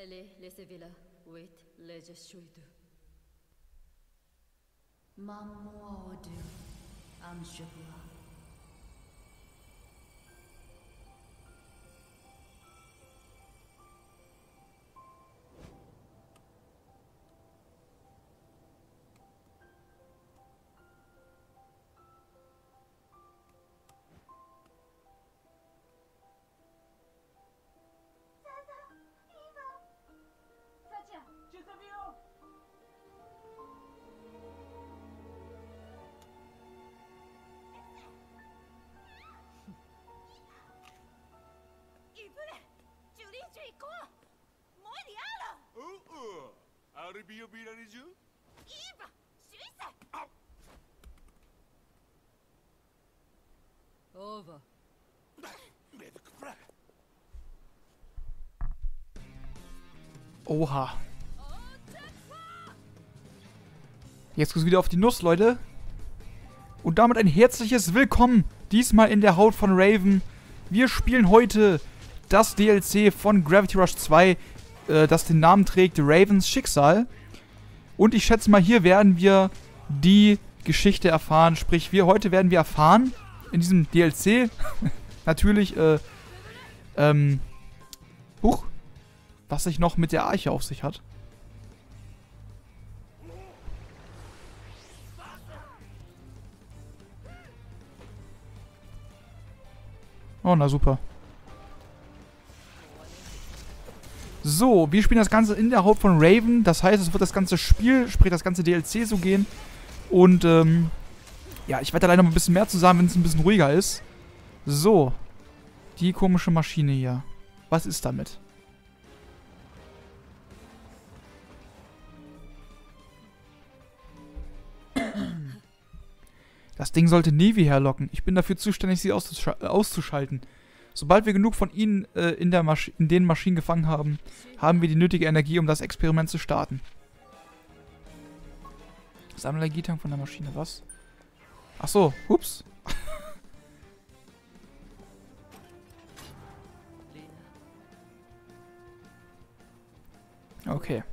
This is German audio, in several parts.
Allez, laissez-la. Wait, leje shuidu. Mamodu. Amshua. Over. Oha. Jetzt geht's wieder auf die Nuss, Leute. Und damit ein herzliches Willkommen. Diesmal in der Haut von Raven. Wir spielen heute das DLC von Gravity Rush 2, das den Namen trägt Ravens Schicksal. Und ich schätze mal, hier werden wir die Geschichte erfahren. Sprich, heute werden wir erfahren, in diesem DLC, natürlich, was sich noch mit der Arche auf sich hat. Oh, na super. So, wir spielen das Ganze in der Haut von Raven. Das heißt, es wird das ganze Spiel, sprich das ganze DLC so gehen. Und, ja, ich werde da leider mal ein bisschen mehr zu sagen, wenn es ein bisschen ruhiger ist. So. Die komische Maschine hier. Was ist damit? Das Ding sollte Navy herlocken. Ich bin dafür zuständig, sie auszuschalten. Sobald wir genug von ihnen in den Maschinen gefangen haben, haben wir die nötige Energie, um das Experiment zu starten. Sammle Energietank von der Maschine, was? Ach so, ups. Okay.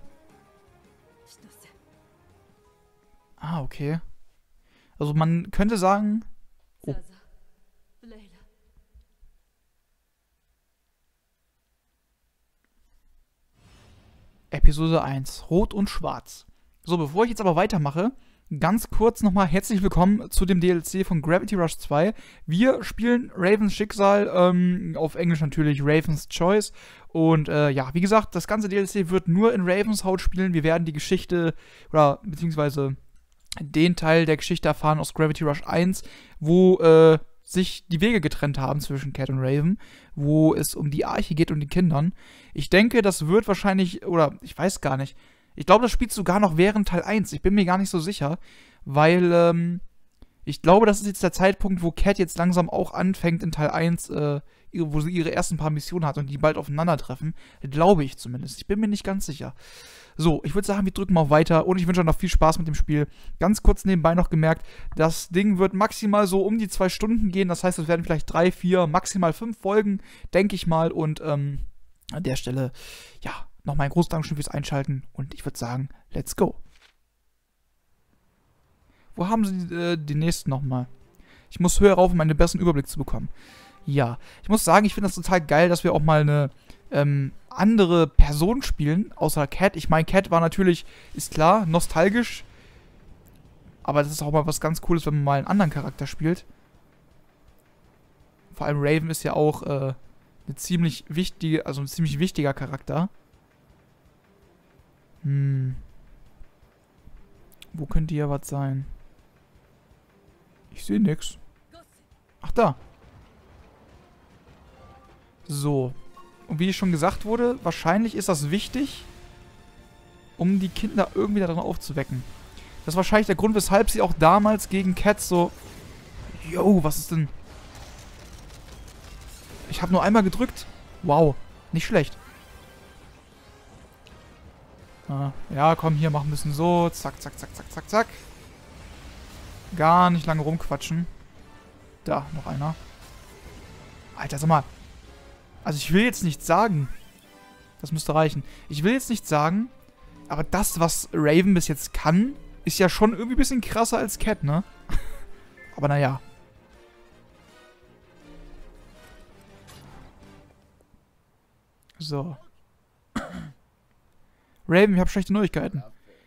Ah, okay. Also man könnte sagen... Oh. Episode 1. Rot und Schwarz. So, bevor ich jetzt aber weitermache, ganz kurz nochmal herzlich willkommen zu dem DLC von Gravity Rush 2. Wir spielen Ravens Schicksal, auf Englisch natürlich Ravens Choice. Und ja, wie gesagt, das ganze DLC wird nur in Ravens Haut spielen. Wir werden die Geschichte, oder beziehungsweise den Teil der Geschichte erfahren aus Gravity Rush 1, wo sich die Wege getrennt haben zwischen Cat und Raven, wo es um die Arche geht und die Kindern. Ich denke, das wird wahrscheinlich, oder ich weiß gar nicht, ich glaube, das spielt sogar noch während Teil 1. Ich bin mir gar nicht so sicher, weil ich glaube, das ist jetzt der Zeitpunkt, wo Cat jetzt langsam auch anfängt in Teil 1, wo sie ihre ersten paar Missionen hat und die bald aufeinandertreffen. Glaube ich zumindest. Ich bin mir nicht ganz sicher. So, ich würde sagen, wir drücken mal auf Weiter und ich wünsche euch noch viel Spaß mit dem Spiel. Ganz kurz nebenbei noch gemerkt, das Ding wird maximal so um die 2 Stunden gehen. Das heißt, es werden vielleicht 3, 4, maximal 5 Folgen, denke ich mal. Und an der Stelle, ja, nochmal ein großes Dankeschön fürs Einschalten und ich würde sagen, let's go. Wo haben sie die nächsten nochmal? Ich muss höher rauf, um einen besseren Überblick zu bekommen. Ja, ich muss sagen, ich finde das total geil, dass wir auch mal eine andere Person spielen, außer Cat. Ich meine, Cat war natürlich, ist klar, nostalgisch. Aber das ist auch mal was ganz Cooles, wenn man mal einen anderen Charakter spielt. Vor allem Raven ist ja auch ein ziemlich wichtiger Charakter. Wo könnte hier was sein? Ich sehe nix. Ach, da. So. Und wie schon gesagt wurde, wahrscheinlich ist das wichtig, um die Kinder irgendwie daran aufzuwecken. Das ist wahrscheinlich der Grund, weshalb sie auch damals gegen Cat so... Yo, was ist denn... Ich habe nur einmal gedrückt. Wow, nicht schlecht. Ja, komm, hier, mach ein bisschen so. Zack, zack, zack, zack, zack, zack. Gar nicht lange rumquatschen. Da, noch einer. Alter, sag mal. Also ich will jetzt nichts sagen. Das müsste reichen. Ich will jetzt nicht sagen, aber das, was Raven bis jetzt kann, ist ja schon irgendwie ein bisschen krasser als Cat, ne? Aber naja. So. Raven, ich habe schlechte Neuigkeiten.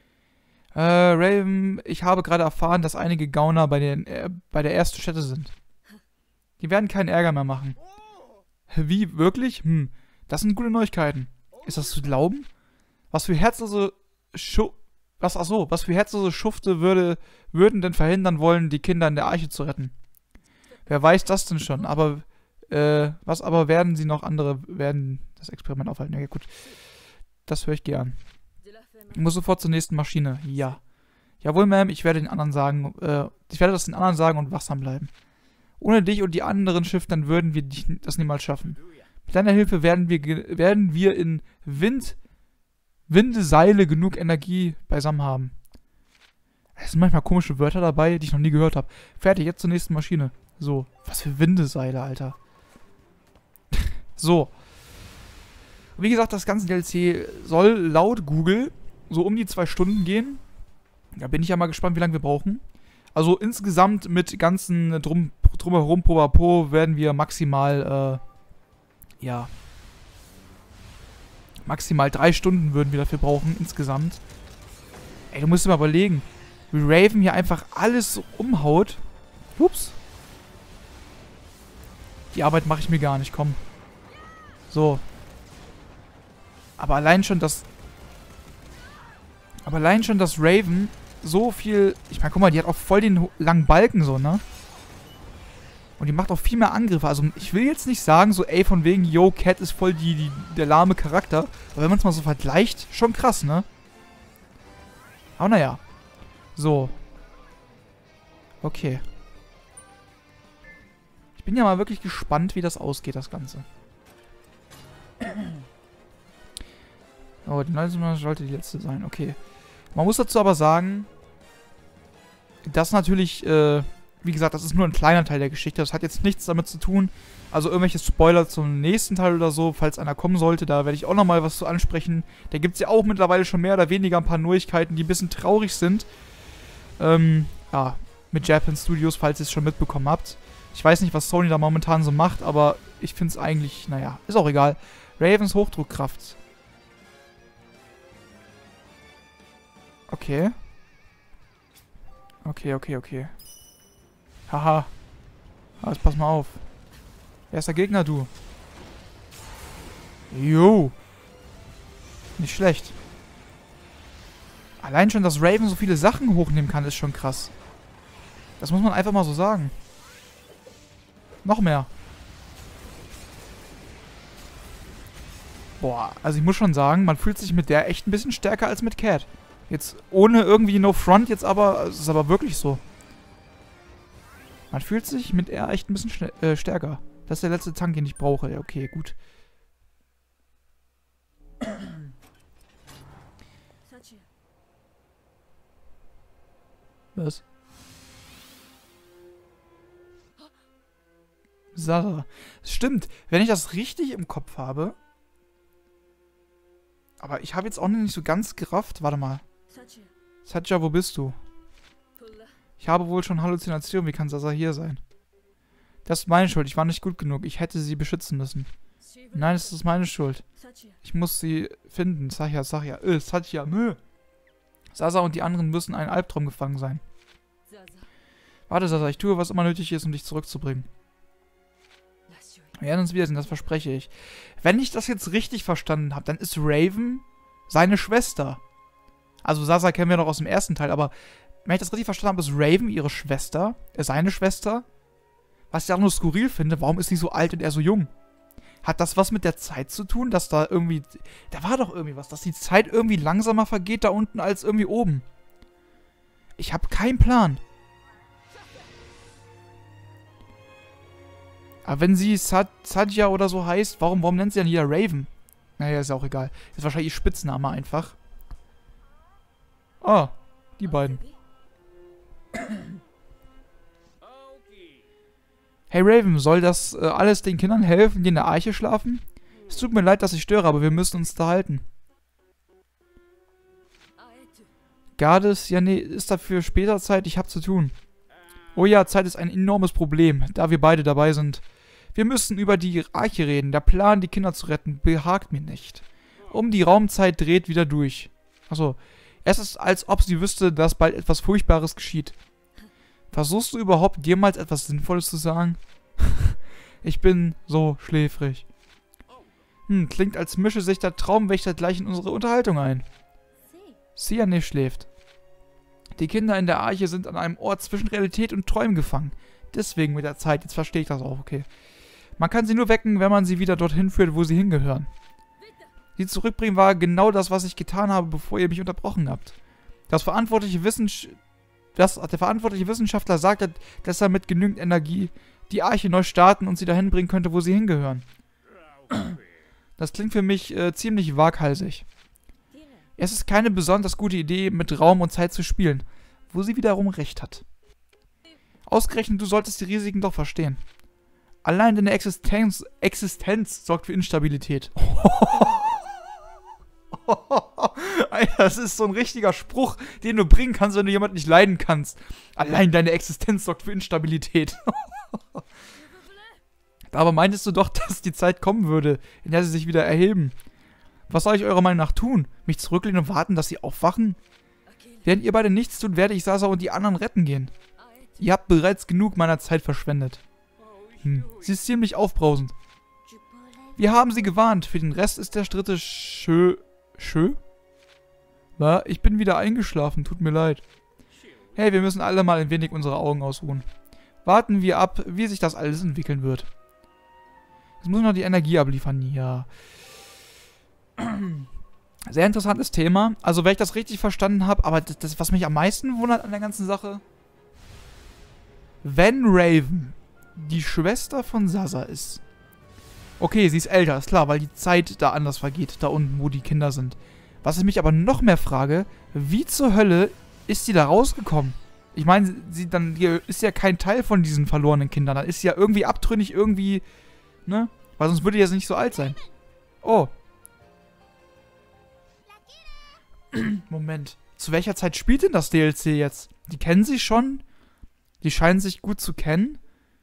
Raven, ich habe gerade erfahren, dass einige Gauner bei der ersten Stätte sind. Die werden keinen Ärger mehr machen. Wie? Wirklich? Das sind gute Neuigkeiten. Ist das zu glauben? Was für herzlose was für herzlose Schufte würden denn verhindern wollen, die Kinder in der Arche zu retten? Wer weiß das denn schon? Aber, was aber werden sie noch andere, werden das Experiment aufhalten? Ja, gut. Das höre ich gern. Ich muss sofort zur nächsten Maschine. Ja. Jawohl, Ma'am, ich werde das den anderen sagen und wachsam bleiben. Ohne dich und die anderen Schiffe, dann würden wir das niemals schaffen. Mit deiner Hilfe werden wir in Windeseile genug Energie beisammen haben. Es sind manchmal komische Wörter dabei, die ich noch nie gehört habe. Fertig, jetzt zur nächsten Maschine. So, was für Windeseile, Alter. So. Wie gesagt, das ganze DLC soll laut Google so um die 2 Stunden gehen. Da bin ich ja mal gespannt, wie lange wir brauchen. Also insgesamt mit ganzen drumherum Popapo werden wir maximal, maximal 3 Stunden würden wir dafür brauchen, insgesamt. Ey, du musst dir mal überlegen, wie Raven hier einfach alles umhaut. Ups. Die Arbeit mache ich mir gar nicht, komm. So. Aber allein schon, dass Raven so viel... Ich meine, guck mal, die hat auch voll den langen Balken so, ne? Und die macht auch viel mehr Angriffe. Also ich will jetzt nicht sagen, so ey, von wegen, yo, Cat ist voll der lahme Charakter. Aber wenn man es mal so vergleicht, schon krass, ne? Aber naja. So. Okay. Ich bin ja mal wirklich gespannt, wie das ausgeht, das Ganze. Oh, die 19 sollte die letzte sein. Okay. Man muss dazu aber sagen, dass natürlich, wie gesagt, das ist nur ein kleiner Teil der Geschichte. Das hat jetzt nichts damit zu tun. Also irgendwelche Spoiler zum nächsten Teil oder so, falls einer kommen sollte, da werde ich auch nochmal was zu ansprechen. Da gibt es ja auch mittlerweile schon mehr oder weniger ein paar Neuigkeiten, die ein bisschen traurig sind. Ja, mit Japan Studios, falls ihr es schon mitbekommen habt. Ich weiß nicht, was Sony da momentan so macht, aber ich finde es eigentlich, naja, ist auch egal. Ravens Hochdruckkraft. Okay. Okay. Haha. Jetzt pass mal auf. Wer ist der Gegner, du? Jo. Nicht schlecht. Allein schon, dass Raven so viele Sachen hochnehmen kann, ist schon krass. Das muss man einfach mal so sagen. Noch mehr. Boah, also ich muss schon sagen, man fühlt sich mit der echt ein bisschen stärker als mit Cat. Jetzt ohne irgendwie No Front, jetzt aber, es ist aber wirklich so. Man fühlt sich mit er echt ein bisschen stärker. Das ist der letzte Tank, den ich brauche. Ja, okay, gut. Was? Sarah. Stimmt, wenn ich das richtig im Kopf habe. Aber ich habe jetzt auch noch nicht so ganz gerafft. Warte mal. Satya, wo bist du? Ich habe wohl schon Halluzinationen. Wie kann Sasa hier sein? Das ist meine Schuld. Ich war nicht gut genug. Ich hätte sie beschützen müssen. Nein, es ist meine Schuld. Ich muss sie finden. Satya. Sasa und die anderen müssen einen Albtraum gefangen sein. Warte, Sasa. Ich tue, was immer nötig ist, um dich zurückzubringen. Wir werden uns wiedersehen, das verspreche ich. Wenn ich das jetzt richtig verstanden habe, dann ist Raven seine Schwester. Also Sasa kennen wir noch aus dem ersten Teil, aber wenn ich das richtig verstanden habe, ist Raven ihre Schwester, seine Schwester. Was ich auch nur skurril finde, warum ist sie so alt und er so jung? Hat das was mit der Zeit zu tun, dass da irgendwie... Da war doch irgendwie was, dass die Zeit irgendwie langsamer vergeht da unten als irgendwie oben. Ich habe keinen Plan. Aber wenn sie Satya oder so heißt, warum nennt sie dann jeder Raven? Naja, ist ja auch egal. Ist wahrscheinlich ihr Spitzname einfach. Ah, die beiden. Hey Raven, soll das alles den Kindern helfen, die in der Arche schlafen? Es tut mir leid, dass ich störe, aber wir müssen uns da halten. Gardes, ja nee, ist dafür später Zeit, ich hab zu tun. Oh ja, Zeit ist ein enormes Problem, da wir beide dabei sind. Wir müssen über die Arche reden. Der Plan, die Kinder zu retten, behagt mir nicht. Die Raumzeit dreht wieder durch. Achso. Es ist, als ob sie wüsste, dass bald etwas Furchtbares geschieht. Versuchst du überhaupt jemals etwas Sinnvolles zu sagen? Ich bin so schläfrig. Klingt, als mische sich der Traumwächter gleich in unsere Unterhaltung ein. Siane schläft. Die Kinder in der Arche sind an einem Ort zwischen Realität und Träumen gefangen. Deswegen mit der Zeit. Jetzt verstehe ich das auch, okay. Man kann sie nur wecken, wenn man sie wieder dorthin führt, wo sie hingehören. Sie zurückbringen war genau das, was ich getan habe, bevor ihr mich unterbrochen habt. Der verantwortliche Wissenschaftler sagte, dass er mit genügend Energie die Arche neu starten und sie dahin bringen könnte, wo sie hingehören. Das klingt für mich ziemlich waghalsig. Es ist keine besonders gute Idee, mit Raum und Zeit zu spielen, wo sie wiederum recht hat. Ausgerechnet, du solltest die Risiken doch verstehen. Allein deine Existenz sorgt für Instabilität. Alter, das ist so ein richtiger Spruch, den du bringen kannst, wenn du jemanden nicht leiden kannst. Allein deine Existenz sorgt für Instabilität. Aber meintest du doch, dass die Zeit kommen würde, in der sie sich wieder erheben? Was soll ich eurer Meinung nach tun? Mich zurücklehnen und warten, dass sie aufwachen? Während ihr beide nichts tut, werde ich Sasa und die anderen retten gehen. Ihr habt bereits genug meiner Zeit verschwendet. Sie ist ziemlich aufbrausend. Wir haben sie gewarnt. Für den Rest ist der Stritte schö? Na, ich bin wieder eingeschlafen. Tut mir leid. Hey, wir müssen alle mal ein wenig unsere Augen ausruhen. Warten wir ab, wie sich das alles entwickeln wird. Jetzt muss ich noch die Energie abliefern. Ja. Sehr interessantes Thema. Also, wenn ich das richtig verstanden habe, aber das, was mich am meisten wundert an der ganzen Sache, wenn Raven die Schwester von Sasa ist. Okay, sie ist älter, ist klar, weil die Zeit da anders vergeht, da unten, wo die Kinder sind. Was ich mich aber noch mehr frage, wie zur Hölle ist sie da rausgekommen? Ich meine, die ist ja kein Teil von diesen verlorenen Kindern. Dann ist sie ja irgendwie abtrünnig, irgendwie, ne? Weil sonst würde sie ja nicht so alt sein. Oh. Moment. Zu welcher Zeit spielt denn das DLC jetzt? Die kennen sich schon? Die scheinen sich gut zu kennen?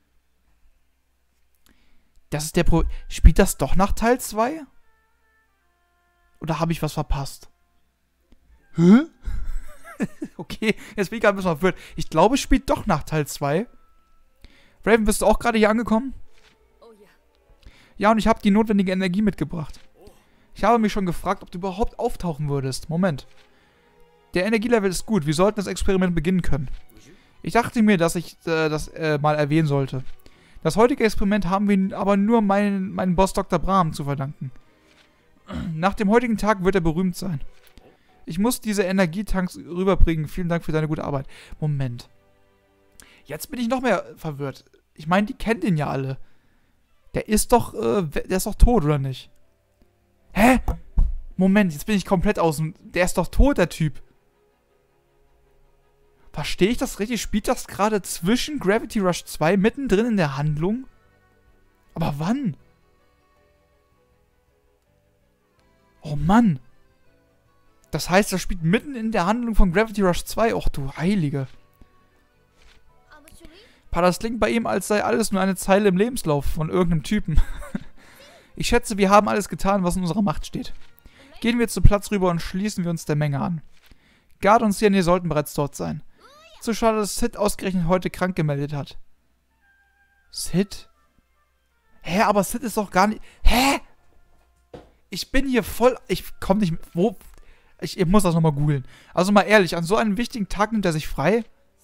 Das ist der Spielt das doch nach Teil 2? Oder habe ich was verpasst? Hä? Okay, jetzt bin ich gerade ein bisschen verwirrt. Ich glaube, es spielt doch nach Teil 2. Raven, bist du auch gerade hier angekommen? Ja, und ich habe die notwendige Energie mitgebracht. Ich habe mich schon gefragt, ob du überhaupt auftauchen würdest. Moment. Der Energielevel ist gut. Wir sollten das Experiment beginnen können. Ich dachte mir, dass ich das mal erwähnen sollte. Das heutige Experiment haben wir aber nur meinen Boss Dr. Brahm zu verdanken. Nach dem heutigen Tag wird er berühmt sein. Ich muss diese Energietanks rüberbringen. Vielen Dank für deine gute Arbeit. Moment. Jetzt bin ich noch mehr verwirrt. Ich meine, die kennen den ja alle. Der ist doch tot, oder nicht? Hä? Moment, jetzt bin ich komplett außen. Der ist doch tot, der Typ. Verstehe ich das richtig? Spielt das gerade zwischen Gravity Rush 2 mittendrin in der Handlung? Aber wann? Oh Mann. Das heißt, das spielt mitten in der Handlung von Gravity Rush 2. Och du Heilige. Pa, das klingt bei ihm, als sei alles nur eine Zeile im Lebenslauf von irgendeinem Typen. Ich schätze, wir haben alles getan, was in unserer Macht steht. Gehen wir zum Platz rüber und schließen wir uns der Menge an. Guard und Siane sollten bereits dort sein. Zu schade, dass Sid ausgerechnet heute krank gemeldet hat. Sid? Hä, aber Sid ist doch gar nicht... Hä? Ich bin hier voll... Ich komm nicht... Wo... Ich muss das nochmal googeln. Also mal ehrlich, an so einem wichtigen Tag nimmt er sich frei?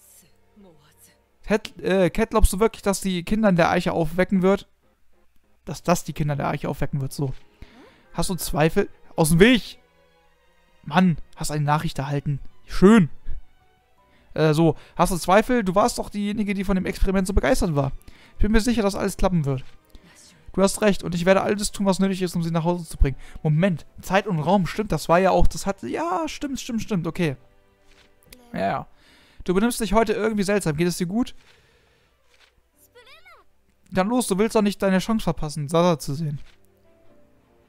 Cat, glaubst du wirklich, dass die Kinder in der Eiche aufwecken wird? Dass das die Kinder der Eiche aufwecken wird, so. Hast du Zweifel? Aus dem Weg! Mann, hast eine Nachricht erhalten. Schön. So, hast du Zweifel? Du warst doch diejenige, die von dem Experiment so begeistert war. Ich bin mir sicher, dass alles klappen wird. Du hast recht und ich werde alles tun, was nötig ist, um sie nach Hause zu bringen. Moment, Zeit und Raum, stimmt, das war ja auch, das hatte, ja, stimmt, okay. Ja. Du benimmst dich heute irgendwie seltsam, geht es dir gut? Dann los, du willst doch nicht deine Chance verpassen, Sasa zu sehen.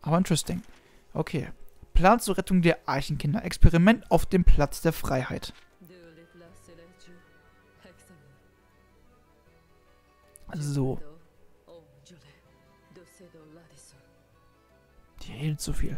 Aber interesting. Okay. Plan zur Rettung der Archenkinder. Experiment auf dem Platz der Freiheit. So. Die redet so viel.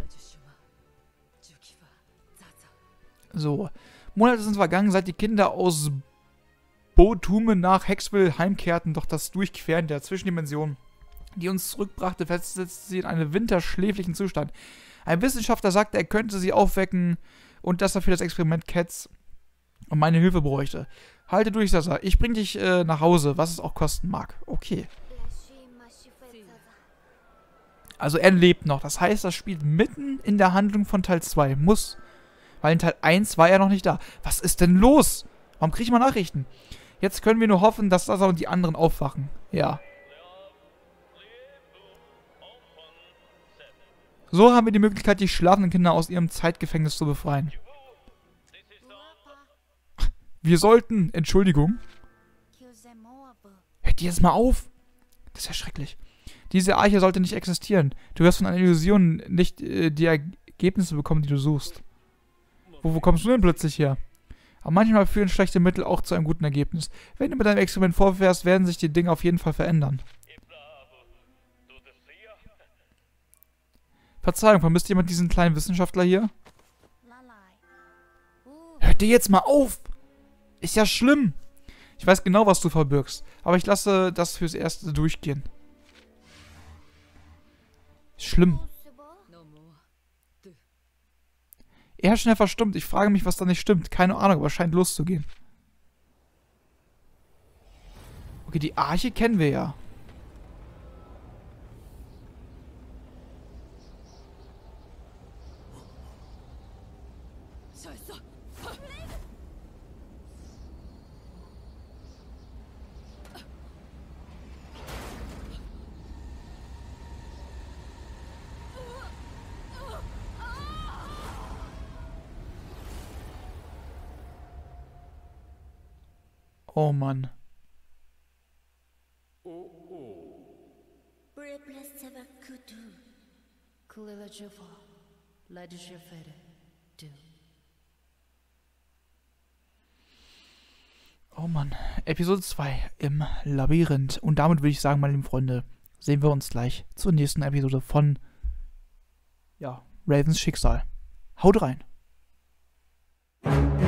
So. Monate sind vergangen, seit die Kinder aus Botume nach Hexville heimkehrten, doch das Durchqueren der Zwischendimension, die uns zurückbrachte, versetzte sie in einen winterschläflichen Zustand. Ein Wissenschaftler sagte, er könnte sie aufwecken und dass er für das Experiment Cats meine Hilfe bräuchte. Halte durch, Sasa. Ich bring dich nach Hause, was es auch kosten mag. Okay. Also er lebt noch. Das heißt, das spielt mitten in der Handlung von Teil 2. Muss. Weil in Teil 1 war er noch nicht da. Was ist denn los? Warum kriege ich mal Nachrichten? Jetzt können wir nur hoffen, dass Sasa und die anderen aufwachen. Ja. So haben wir die Möglichkeit, die schlafenden Kinder aus ihrem Zeitgefängnis zu befreien. Wir sollten... Entschuldigung. Hört ihr jetzt mal auf? Das ist ja schrecklich. Diese Arche sollte nicht existieren. Du wirst von einer Illusion nicht die Ergebnisse bekommen, die du suchst. Wo kommst du denn plötzlich her? Aber manchmal führen schlechte Mittel auch zu einem guten Ergebnis. Wenn du mit deinem Experiment vorfährst, werden sich die Dinge auf jeden Fall verändern. Verzeihung, vermisst jemand diesen kleinen Wissenschaftler hier? Hört dir jetzt mal auf! Ist ja schlimm! Ich weiß genau, was du verbirgst, aber ich lasse das fürs Erste durchgehen. Schlimm. Er ist schnell verstummt. Ich frage mich, was da nicht stimmt. Keine Ahnung, aber es scheint loszugehen. Okay, die Arche kennen wir ja. Oh Mann. Oh Mann. Episode 2 im Labyrinth. Und damit würde ich sagen, meine lieben Freunde, sehen wir uns gleich zur nächsten Episode von Ravens Schicksal. Haut rein.